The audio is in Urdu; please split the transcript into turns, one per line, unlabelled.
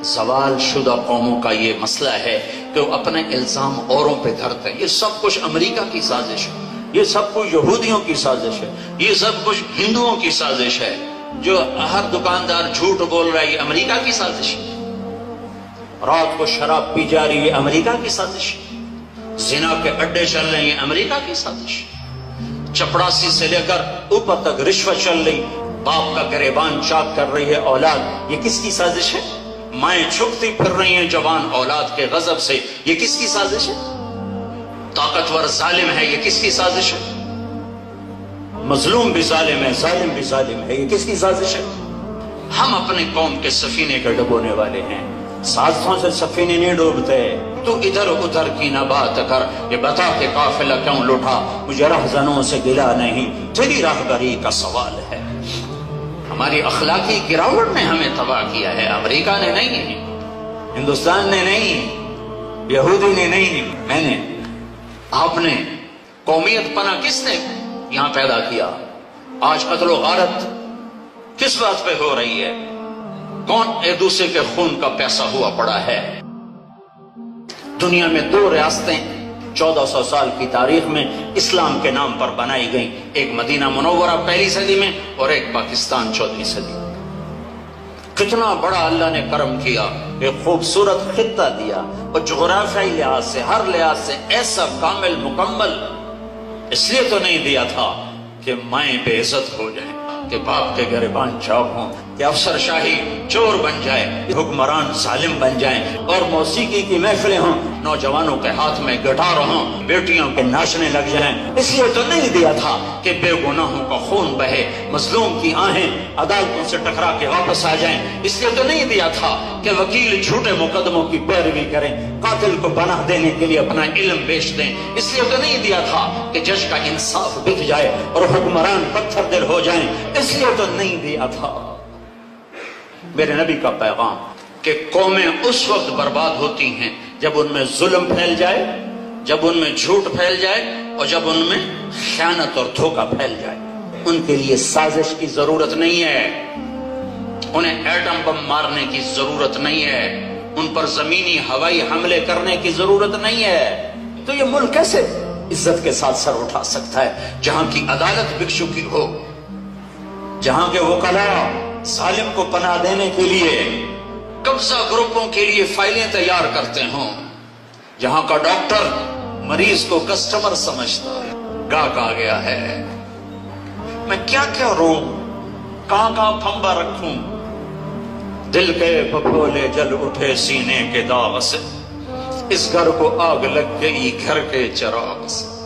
زوال شدہ قوموں کا یہ مسئلہ ہے کہ وہ اپنے الزام اوروں پہ دھرتے ہیں. یہ سب کچھ امریکہ کی سازش ہے، یہ سب کچھ یہودیوں کی سازش ہے، یہ سب کچھ ہندوؤں کی سازش ہے. جو ہر دکاندار جھوٹ بول رہا ہے یہ امریکہ کی سازش ہے. رات کو شراب پی جا رہی ہے امریکہ کی سازش ہے. زنا کے اڈے چل رہے ہیں یہ امریکہ کی سازش ہے. چپڑاسی سے لے کر اوپر تک رشوت چل رہی، باپ کا گریبان چاک کر رہی ہے اولاد، یہ کس کی سازش ہے؟ مائیں چھپتی پھر رہی ہیں جوان اولاد کے غضب سے، یہ کس کی سازش ہے؟ طاقتور ظالم ہے، یہ کس کی سازش ہے؟ مظلوم بھی ظالم ہے، ظالم بھی ظالم ہے، یہ کس کی سازش ہے؟ ہم اپنے قوم کے سفینے کے ڈبونے والے ہیں، سازشوں سے سفینے نہیں ڈوبتے. تو ادھر ادھر کی نہ بات کر، یہ بتا کہ قافلہ کیوں لٹا، مجھے رہزنوں سے گلا نہیں، تیری راہبری کا سوال ہے. ہماری اخلاقی گراوٹ نے ہمیں تباہ کیا ہے، امریکہ نے نہیں، ہندوستان نے نہیں، یہودی نے نہیں، میں نے. آپ نے. قومیت پناہ کس نے یہاں پیدا کیا؟ آج قتل و غارت کس بات پہ ہو رہی ہے؟ کون ایک دوسرے کے خون کا پیسہ ہوا پڑا ہے؟ دنیا میں 2 ریاستیں 1400 سال کی تاریخ میں اسلام کے نام پر بنائی گئیں، ایک مدینہ منورہ پہلی صدی میں اور ایک پاکستان 14ویں صدی میں. کتنا بڑا اللہ نے کرم کیا، ایک خوبصورت خطہ دیا، اور جغرافیائی لحاظ سے ہر لحاظ سے ایسا کامل مکمل. اس لیے تو نہیں دیا تھا کہ مائیں بے عزت ہو جائیں، کہ باپ کے گریبان چاک ہوں، کہ افسر شاہی چور بن جائے، حکمران ظالم بن جائیں، اور موسیقی کی محفلیں ہوں، نوجوانوں کے ہاتھ میں گٹار ہوں، بیٹیوں کے ناچنے لگ جائیں. اس لیے تو نہیں دیا تھا کہ بے گناہوں کا خون بہے، مظلوم کی آہیں عدالتوں سے ٹکرا کے واپس آ جائیں. اس لیے تو نہیں دیا تھا کہ وکیل جھوٹے مقدموں کی پیروی کریں، قاتل کو پناہ دینے کے لیے اپنا علم بیچ دیں. اس لیے تو نہیں دیا تھا کہ جج کا انصاف بک جائے اور حکمران پتھر دل ہو جائیں. اس لیے تو نہیں دیا تھا. میرے نبی کا پیغام کہ قومیں اس وقت برباد ہوتی ہیں جب ان میں ظلم پھیل جائے، جب ان میں جھوٹ پھیل جائے، اور جب ان میں خیانت اور دھوکہ پھیل جائے. ان کے لیے سازش کی ضرورت نہیں ہے، انہیں ایٹم بم مارنے کی ضرورت نہیں ہے، ان پر زمینی ہوائی حملے کرنے کی ضرورت نہیں ہے. تو یہ ملک کیسے عزت کے ساتھ سر اٹھا سکتا ہے جہاں کی عدالت بک چکی ہو، جہاں کے وکلاء ظالم کو پناہ دینے کے لیے قبضہ گروپوں کے لیے فائلیں تیار کرتے ہوں، جہاں کا ڈاکٹر مریض کو کسٹمر سمجھتا ہے. گاہک آ گیا ہے، میں کیا کیا روؤں، کہاں کہاں پھمبا رکھوں، دل کے پھپھولے جل اٹھے سینے کے داغ سے، اس گھر کو آگ لگ گئی گھر کے چراغ سے.